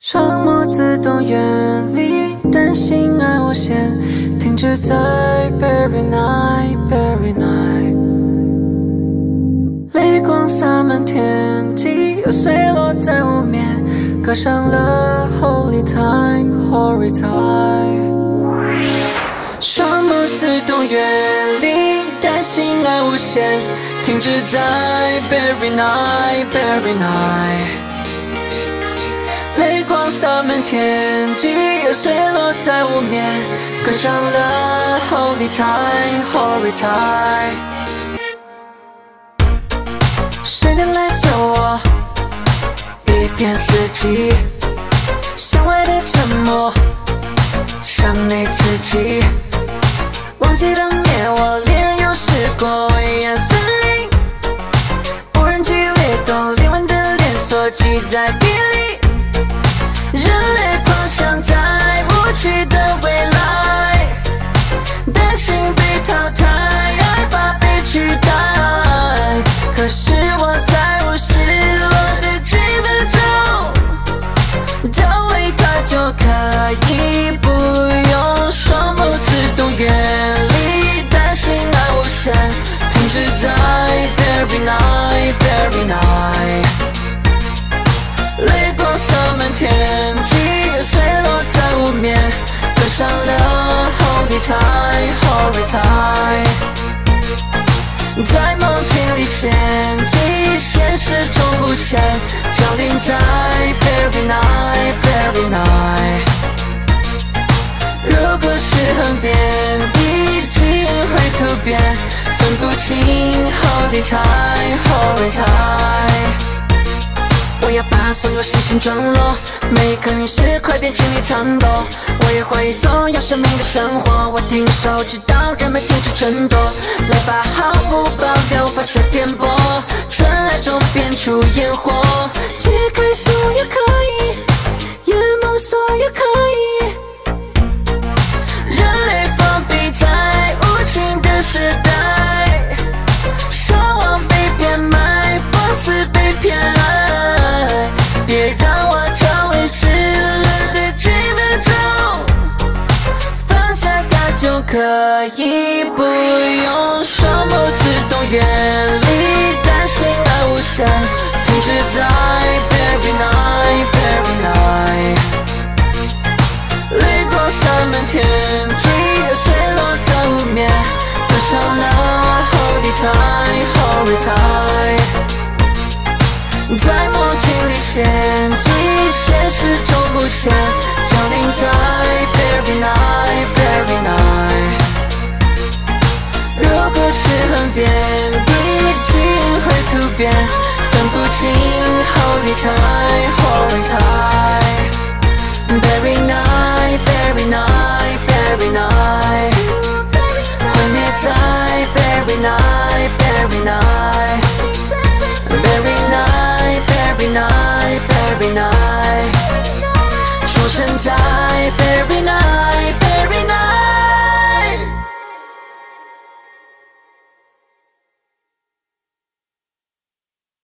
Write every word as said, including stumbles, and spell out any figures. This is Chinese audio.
窗幕自动远离，担心爱无限，停止在 Berry Night Berry Night。泪光洒满天际，又碎落在湖面，刻上了 Holy Time Holy Time。双目自动远离，担心爱无限，停止在 Berry Night Berry Night。泪光洒满天际，又碎落在湖面，刻上了 Holy Time Holy Time。谁能来救我？一片四季，向外的沉默，向内刺激。忘记了灭我，恋人有试过危暗森林，无人机裂动，灵魂的连锁记在笔里。人类狂想在无趣的未来，担心被淘汰，害怕被取代。可是我在无失落的几分钟，找回它就可以不用双目自动远离，担心爱无限，停止在 Berry Night Berry Night。泪光洒满天际，又碎落在湖面，刻上了 Holy Time Holy Time。在梦境里陷进，现实中浮现，降临在 Berry Night Berry Night。如果是很变异，基因会突变，分不清 Holy Time Holy Time。我要把所有星星撞落，每一颗陨石快点清理残朵。我也怀疑所有生命的生活，我停手直到人们停止争夺。来吧，毫不保留发射电波，尘埃中变出烟火，解开所有可以，淹没所有可以。人类封闭在无情的时代，奢望被变卖，放肆被偏爱。别让我成为失落的几分钟，放下它就可以不用双目自动远离，担心爱无限，停止在 Berry Night Berry Night。泪光洒满天际，又碎落在湖面，刻上了 Holy Time Holy Time。在梦境里陷进，现实中浮现，降临在 Berry Night Berry Night。如果是很变异，基因会突变，分不清 Holy Time Holy Time。Berry Night Berry Night Berry Night， 毁灭在 Berry Night Berry Night。Berry Night Berry Night Berry Night， 出生在